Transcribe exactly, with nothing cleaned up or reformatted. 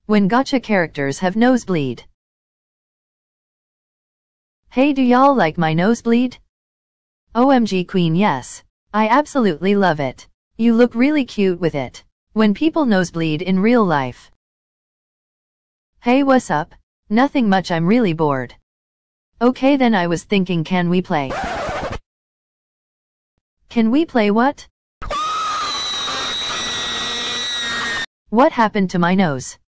when gacha characters have nosebleed. Hey, do y'all like my nosebleed? O M G queen, yes. I absolutely love it. You look really cute with it. When people nosebleed in real life. Hey, what's up? Nothing much, I'm really bored. Okay then, I was thinking, can we play? Can we play what? What happened to my nose?